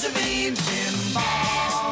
a raging ball.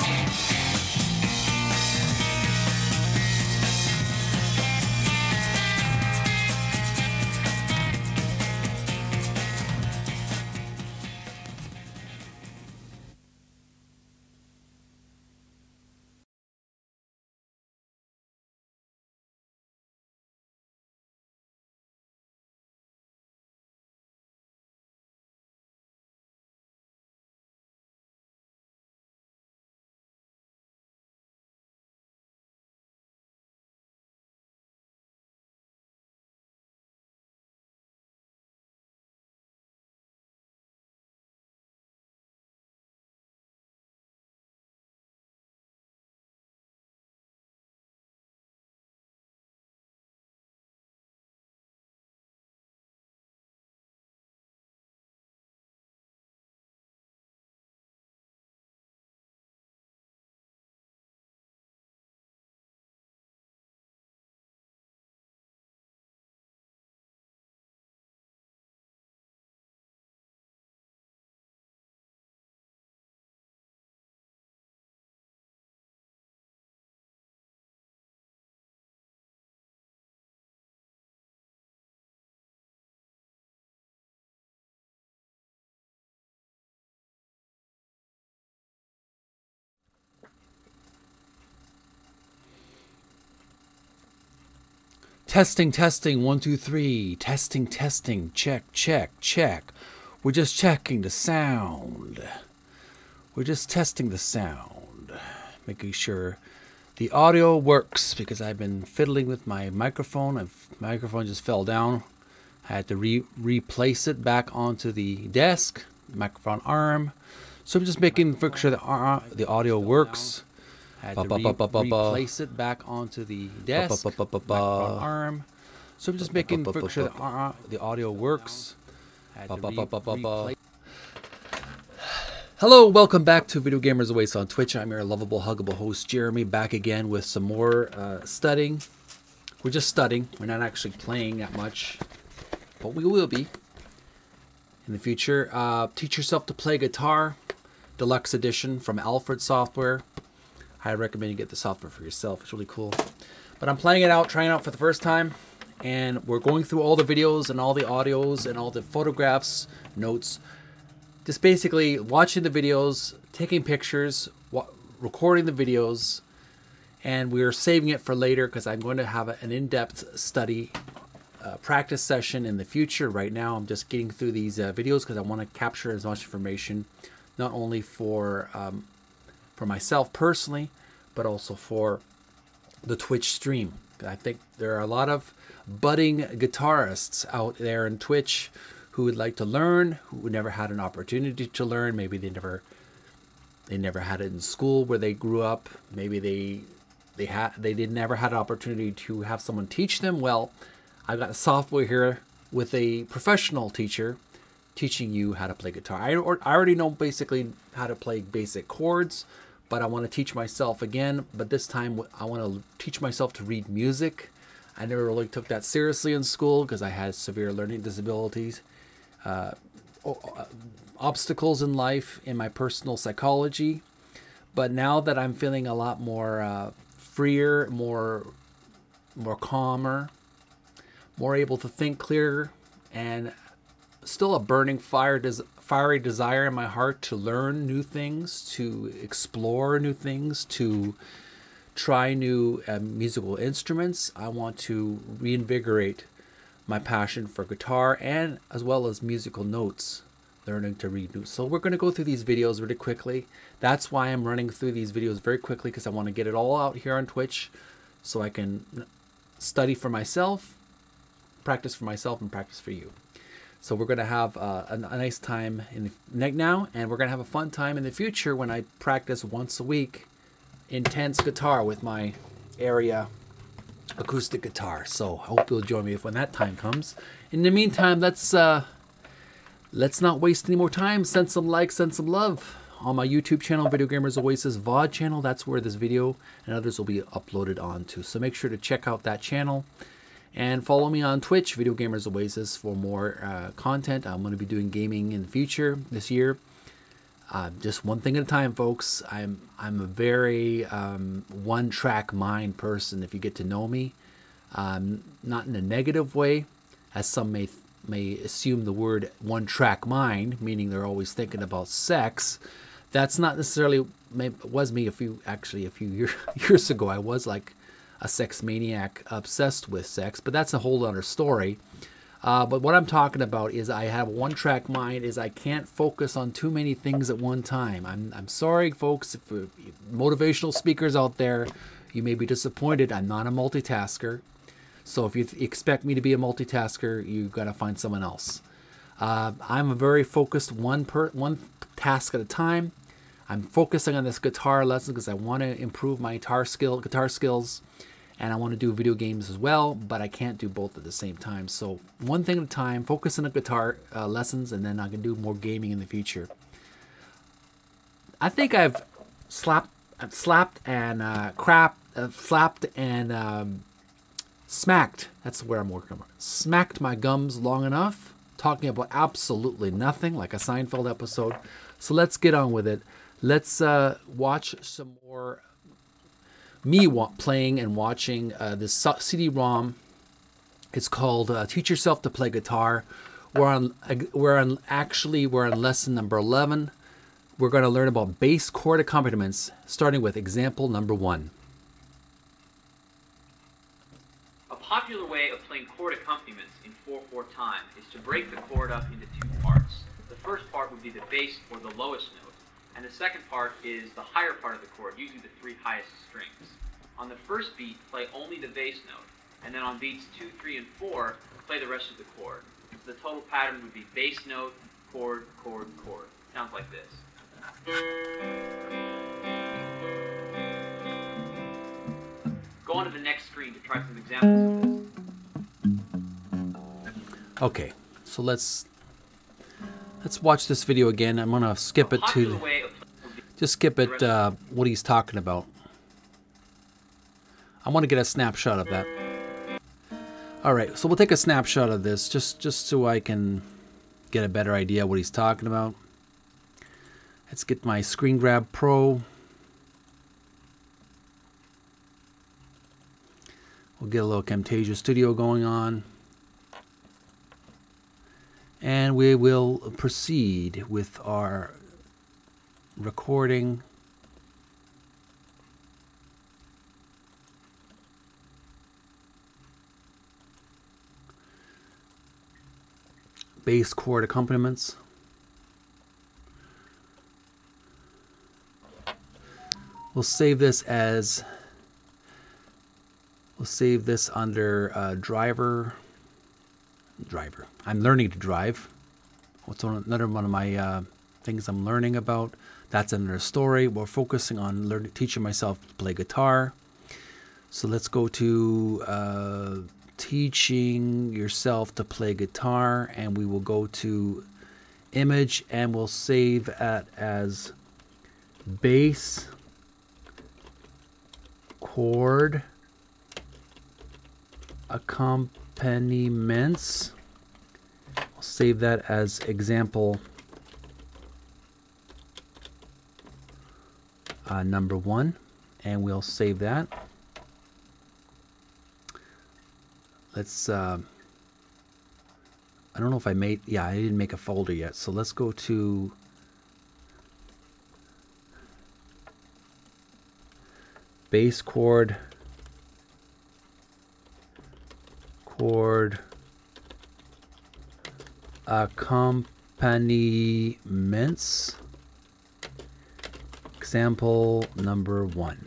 Testing, testing, 1, 2, 3. Testing, testing, check, check, check. We're just checking the sound. We're just testing the sound. Making sure the audio works because I've been fiddling with my microphone. My microphone just fell down. I had to replace it back onto the desk, microphone arm. So I'm just making sure the audio works. Had to replace it back onto the desk, microphone arm. So I'm just making sure the audio works. Hello, welcome back to Video Gamers Oasis on Twitch. I'm your lovable, huggable host, Jeremy, back again with some more studying. We're just studying. We're not actually playing that much, but we will be in the future. Teach yourself to play guitar, deluxe edition from Alfred Software. I recommend you get the software for yourself. It's really cool. But I'm playing it out, trying it out for the first time. And we're going through all the videos and all the audios and all the photographs, notes. Just basically watching the videos, taking pictures, recording the videos. And we're saving it for later because I'm going to have an in-depth study practice session in the future. Right now I'm just getting through these videos because I want to capture as much information, not only for myself personally, but also for the Twitch stream. I think there are a lot of budding guitarists out there in Twitch who would like to learn, who never had an opportunity to learn. Maybe they never had it in school where they grew up. Maybe they never had an opportunity to have someone teach them. Well, I've got software here with a professional teacher teaching you how to play guitar. I already know basically how to play basic chords, but I want to teach myself again. But this time I want to teach myself to read music. I never really took that seriously in school because I had severe learning disabilities, obstacles in life, in my personal psychology. But now that I'm feeling a lot more freer, more calmer, more able to think clearer, and still a burning fiery desire in my heart to learn new things, to explore new things, to try new musical instruments. I want to reinvigorate my passion for guitar and as well as musical notes, learning to read notes. So we're going to go through these videos really quickly. That's why I'm running through these videos very quickly, because I want to get it all out here on Twitch so I can study for myself, practice for myself, and practice for you. So we're going to have a nice time now, and we're going to have a fun time in the future when I practice once a week intense guitar with my area acoustic guitar. So I hope you'll join me when that time comes. In the meantime, let's not waste any more time. Send some likes, send some love on my YouTube channel, Video Gamers Oasis VOD channel. That's where this video and others will be uploaded onto. So make sure to check out that channel. And follow me on Twitch, Video Gamers Oasis, for more content. I'm going to be doing gaming in the future this year. Just one thing at a time, folks. I'm a very one-track mind person. If you get to know me, not in a negative way, as some may assume the word one-track mind, meaning they're always thinking about sex. That's not necessarily was me a few years ago. I was like a sex maniac, obsessed with sex, but that's a whole other story. But what I'm talking about is I have a one-track mind. Is I can't focus on too many things at one time. I'm sorry, folks, if motivational speakers out there, you may be disappointed. I'm not a multitasker. So if you expect me to be a multitasker, you've got to find someone else. I'm a very focused one task at a time. I'm focusing on this guitar lesson because I want to improve my guitar skills, and I want to do video games as well, but I can't do both at the same time. So one thing at a time, focus on the guitar lessons, and then I can do more gaming in the future. I think I've slapped and smacked. That's where I'm working on. Smacked my gums long enough, talking about absolutely nothing, like a Seinfeld episode. So let's get on with it. Let's watch some more me playing and watching this CD-ROM. It's called Teach Yourself to Play Guitar. We're on lesson number 11. We're going to learn about bass chord accompaniments, starting with example number 1. A popular way of playing chord accompaniments in 4/4 time is to break the chord up into 2 parts. The first part would be the bass or the lowest note, and the second part is the higher part of the chord, usually the 3 highest strings. On the first beat, play only the bass note, and then on beats 2, 3, and 4, play the rest of the chord. So the total pattern would be bass note, chord, chord, chord. Sounds like this. Go on to the next screen to try some examples of this. Okay, so let's watch this video again. I'm gonna skip it to what he's talking about. I want to get a snapshot of that. All right, so we'll take a snapshot of this just so I can get a better idea what he's talking about. Let's get my Screen Grab Pro. We'll get a little Camtasia Studio going on. And we will proceed with our recording. Bass chord accompaniments. We'll save this under driver. I'm learning to drive. What's another one of my things I'm learning about? That's another story. We're focusing on teaching myself to play guitar. So let's go to teaching yourself to play guitar, and we will go to image, and we'll save it as bass chord accompaniments. I'll save that as example number 1, and we'll save that. Let's I don't know if I didn't make a folder yet, so let's go to bass chord accompaniments, example number 1.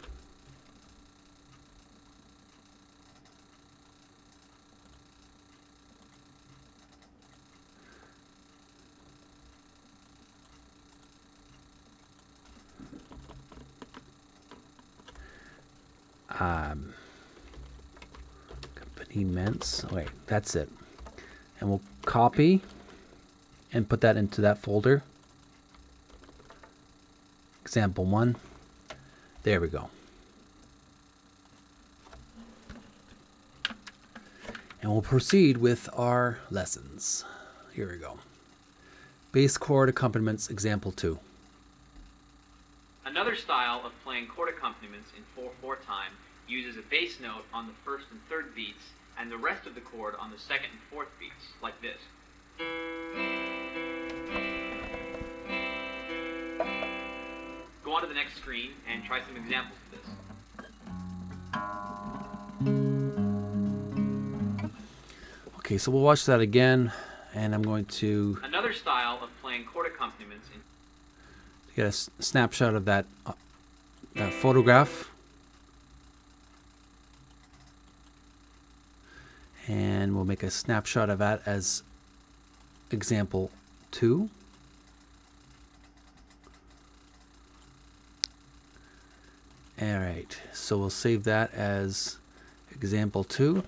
Accompaniments. Wait, that's it. And we'll copy and put that into that folder. Example 1. There we go. And we'll proceed with our lessons. Here we go. Bass chord accompaniments, example 2. Another style of playing chord accompaniments in 4/4 time uses a bass note on the first and third beats and the rest of the chord on the second and fourth beats, like this. Go on to the next screen and try some examples of this. Okay, so we'll watch that again, and I'm going to Another style of playing chord accompaniments in get a snapshot of that photograph. And we'll make a snapshot of that as example 2. Alright, so we'll save that as example 2.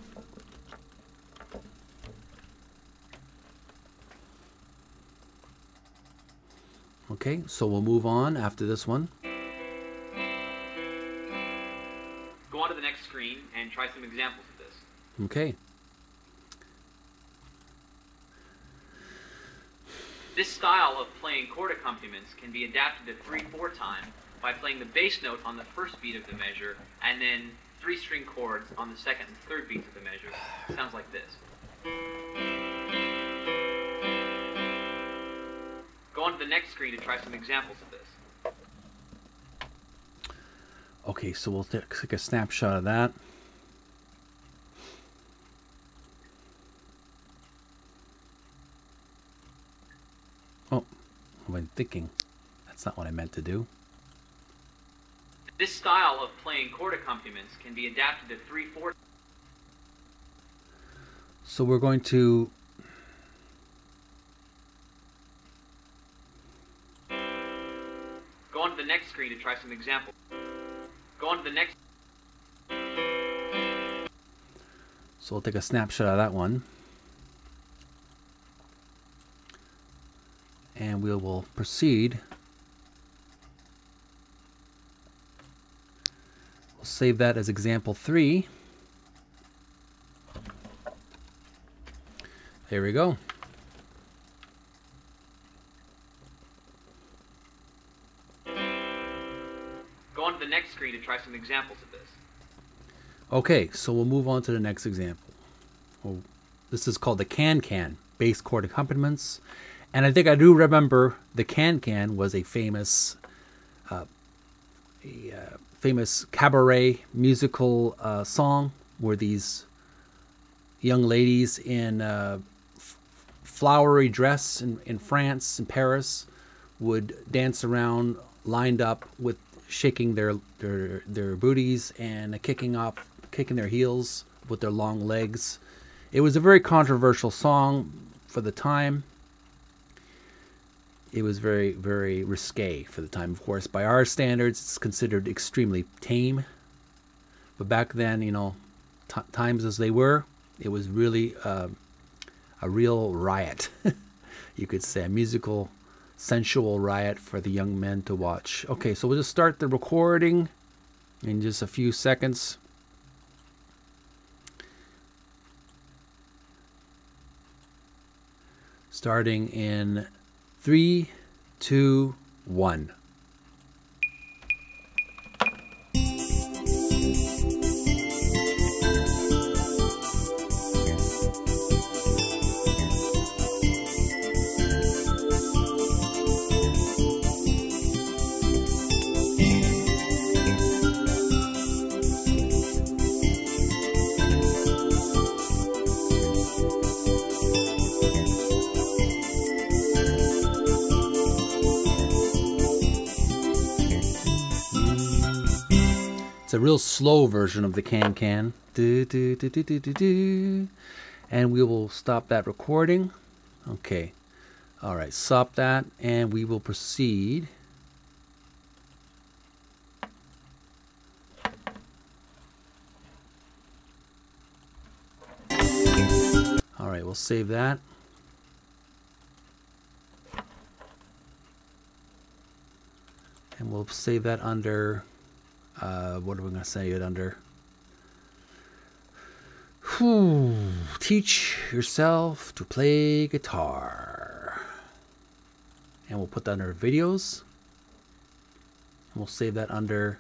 Okay, so we'll move on after this one. Go on to the next screen and try some examples of this. Okay. This style of playing chord accompaniments can be adapted to 3/4 time by playing the bass note on the first beat of the measure and then 3-string chords on the second and third beats of the measure. It sounds like this. Go on to the next screen to try some examples of this. Okay, so we'll take a snapshot of that. Oh, I've been thinking. That's not what I meant to do. This style of playing chord accompaniments can be adapted to 3/4. So we're going to Go on to the next screen to try some examples. Go on to the next. we'll take a snapshot of that one. And we will proceed. We'll save that as example 3. There we go. Go on to the next screen to try some examples of this. Okay, so we'll move on to the next example. Well, this is called the can-can, bass chord accompaniments. And I think I do remember the can-can was a famous famous cabaret musical song where these young ladies in flowery dress in France, in Paris, would dance around lined up with shaking their booties and kicking their heels with their long legs. It was a very controversial song for the time. It was very, very risque for the time. Of course, by our standards, it's considered extremely tame. But back then, you know, times as they were, it was really a real riot. You could say a musical, sensual riot for the young men to watch. Okay, so we'll just start the recording in just a few seconds. Starting in 3, 2, 1. It's a real slow version of the can-can. Do, do, do, do, do, do, do. And we will stop that recording. Okay. All right, stop that, and we will proceed. All right, we'll save that. And we'll save that under... what are we going to say it under? Teach yourself to play guitar. And we'll put that under videos. And we'll save that under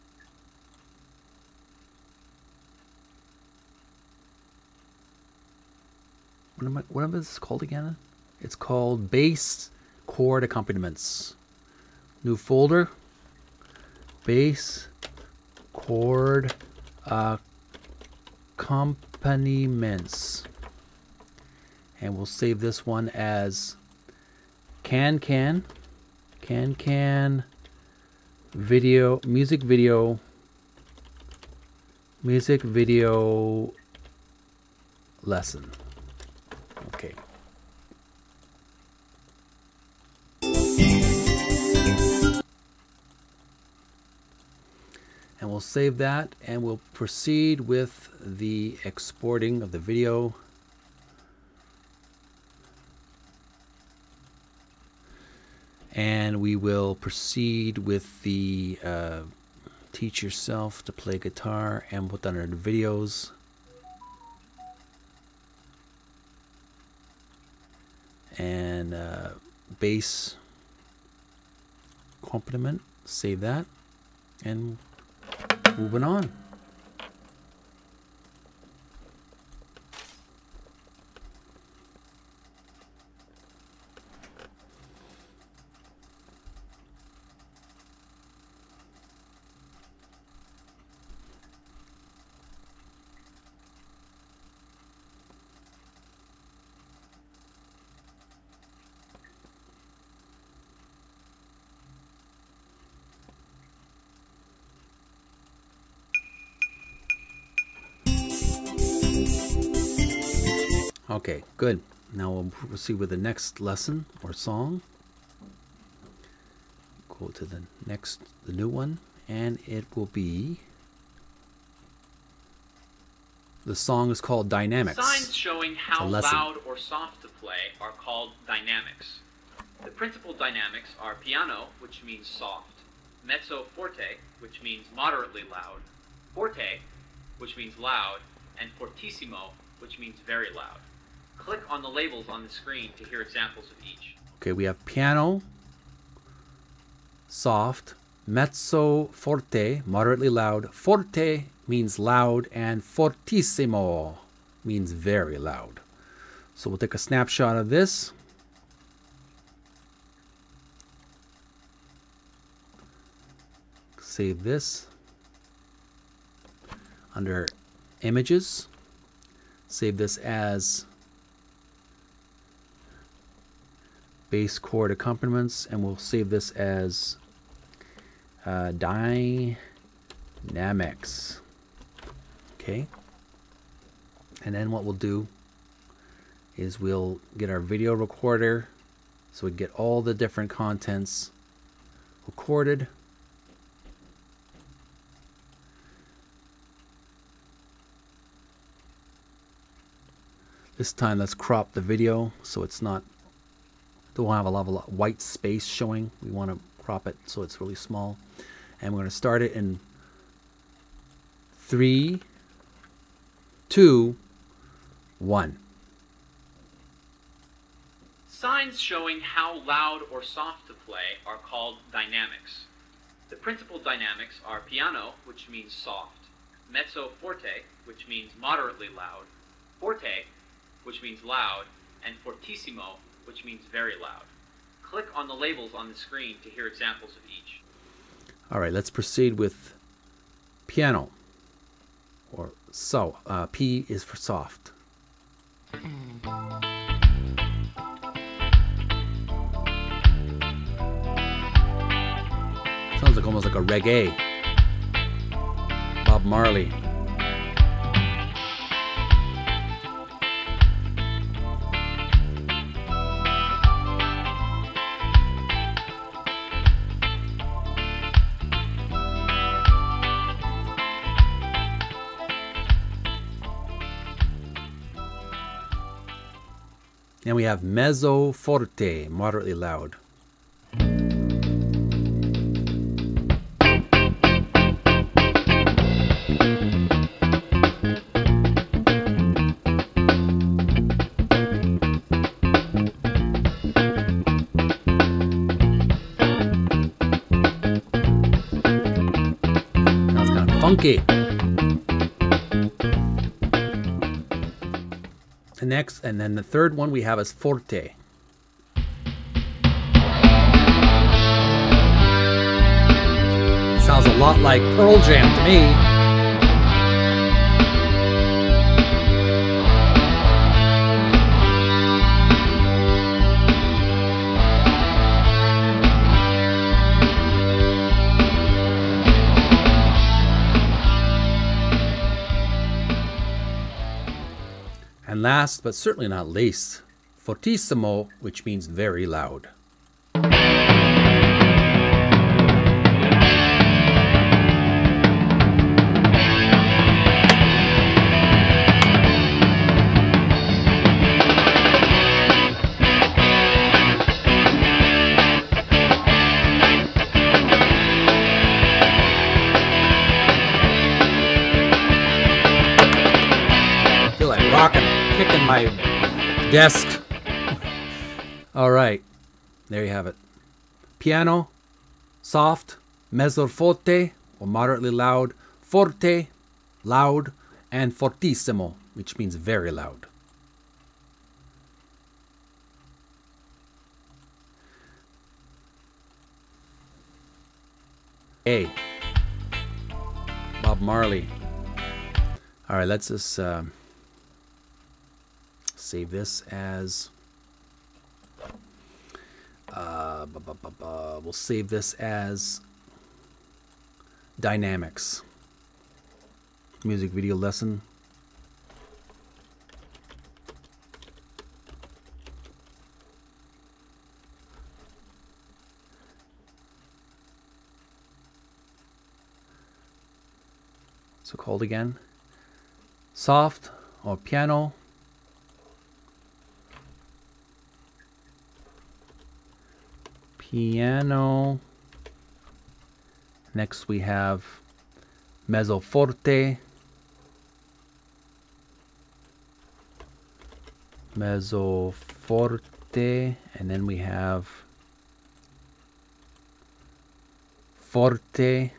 what am this called again? It's called bass chord accompaniments. New folder. Bass chord accompaniments. And we'll save this one as can video music video lesson. Okay. And we'll save that, and we'll proceed with the exporting of the video. And we will proceed with the teach yourself to play guitar, and put that under the videos. And bass accompaniment, save that, and moving on. Okay, good. Now we'll proceed with the next lesson or song. Go to the new one, and it will be, the song is called Dynamics. Signs showing how loud or soft to play are called dynamics. The principal dynamics are piano, which means soft, mezzo forte, which means moderately loud, forte, which means loud, and fortissimo, which means very loud. Click on the labels on the screen to hear examples of each. Okay, we have piano, soft, mezzo forte, moderately loud, forte means loud, and fortissimo means very loud. So we'll take a snapshot of this. Save this under images. Save this as bass chord accompaniments, and we'll save this as dynamics. Okay, and then what we'll do is we'll get our video recorder so we get all the different contents recorded. This time let's crop the video so it's not, don't have a lot of white space showing. We want to crop it so it's really small. And we're going to start it in 3, 2, 1. Signs showing how loud or soft to play are called dynamics. The principal dynamics are piano, which means soft, mezzo forte, which means moderately loud, forte, which means loud, and fortissimo, which means very loud. Click on the labels on the screen to hear examples of each. All right, let's proceed with piano, or so. P is for soft. Sounds like almost like a reggae. Bob Marley. And we have mezzo forte, moderately loud. funky. The next, and then the third one we have is forte. Sounds a lot like Pearl Jam to me. And last, but certainly not least, fortissimo, which means very loud. Rocking, kicking my desk. All right, there you have it. Piano, soft, mezzo forte, or moderately loud, forte, loud, and fortissimo, which means very loud. A. Bob Marley. All right, let's just save this as we'll save this as Dynamics music video lesson. So called again, soft or piano, piano. Next we have mezzo forte, mezzo forte, and then we have forte,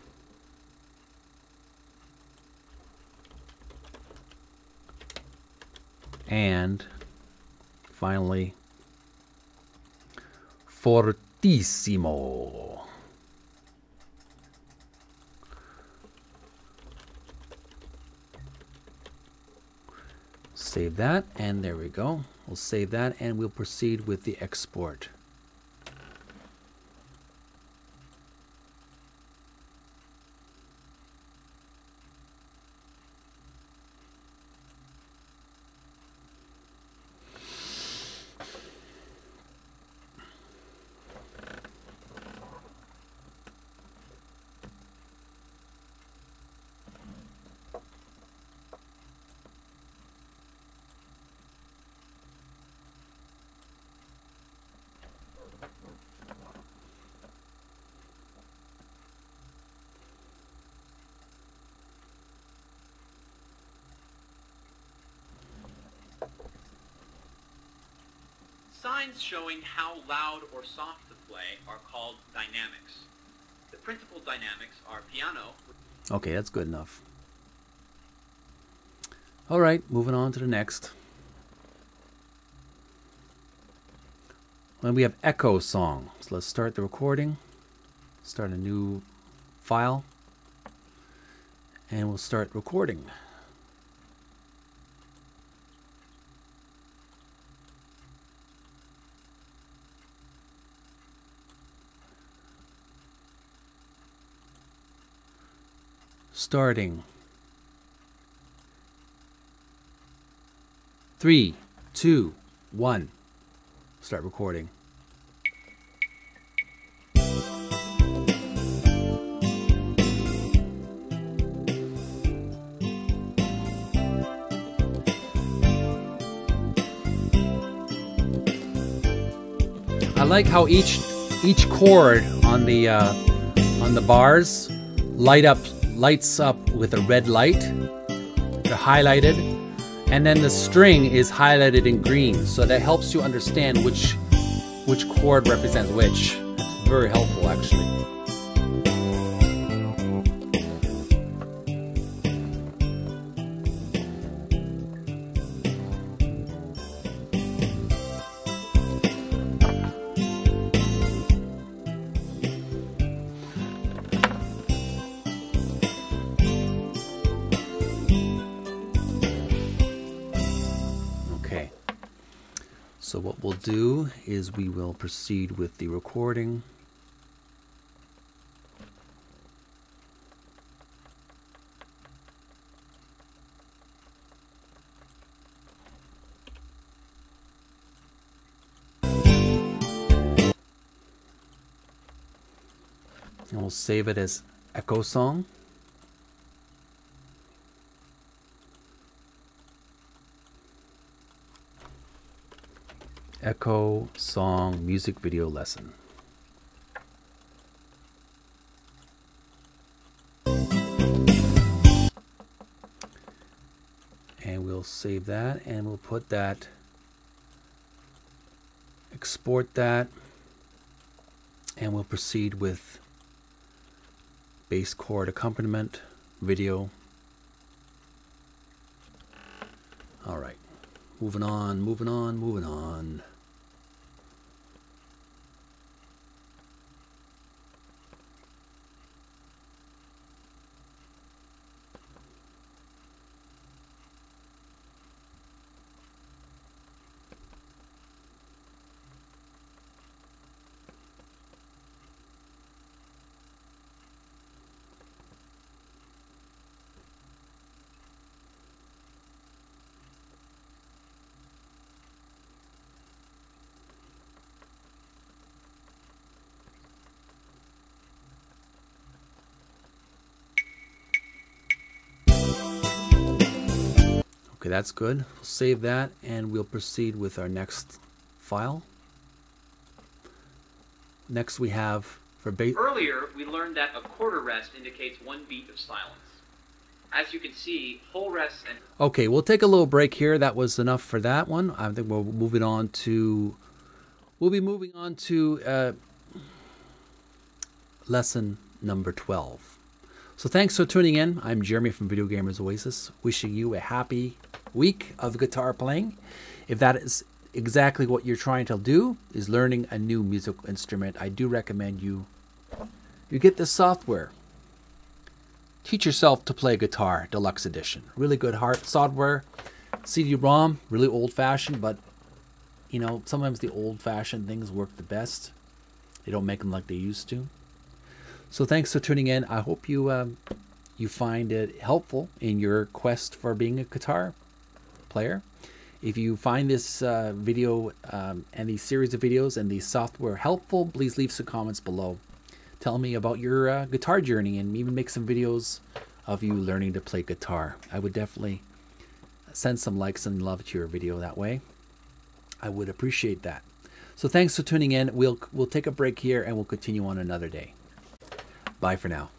and finally fortissimo. Save that, and there we go. We'll save that, and we'll proceed with the export. Signs showing how loud or soft to play are called dynamics. The principal dynamics are piano. Okay, that's good enough. All right, moving on to the next. Then we have echo song. So let's start the recording. Start a new file. And we'll start recording. Starting. 3, 2, 1. Start recording. I like how each chord on the bars lights up with a red light. They're highlighted, and then the string is highlighted in green, so that helps you understand which chord represents which. It's very helpful, actually. So what we'll do is we will proceed with the recording. And we'll save it as Echo Song. Echo Song Music Video Lesson. And we'll save that, and we'll put that, export that, and we'll proceed with bass chord accompaniment video. All right, moving on, moving on, moving on. Okay, that's good. We'll save that and we'll proceed with our next file. Next we have for bass. Earlier, we learned that a quarter rest indicates 1 beat of silence. As you can see, whole rests and... Okay, we'll take a little break here. That was enough for that one. I think we'll be moving on to lesson number 12. So thanks for tuning in. I'm Jeremy from Video Gamers Oasis, wishing you a happy week of guitar playing. If that is exactly what you're trying to do, is learning a new musical instrument, I do recommend you get this software. Teach yourself to play guitar, deluxe edition. Really good software. CD-ROM, really old-fashioned, but you know, sometimes the old-fashioned things work the best. They don't make them like they used to. So thanks for tuning in. I hope you you find it helpful in your quest for being a guitar player. If you find this video and these series of videos and the software helpful, please leave some comments below. Tell me about your guitar journey and even make some videos of you learning to play guitar. I would definitely send some likes and love to your video that way. I would appreciate that. So thanks for tuning in. We'll take a break here and we'll continue on another day. Bye for now.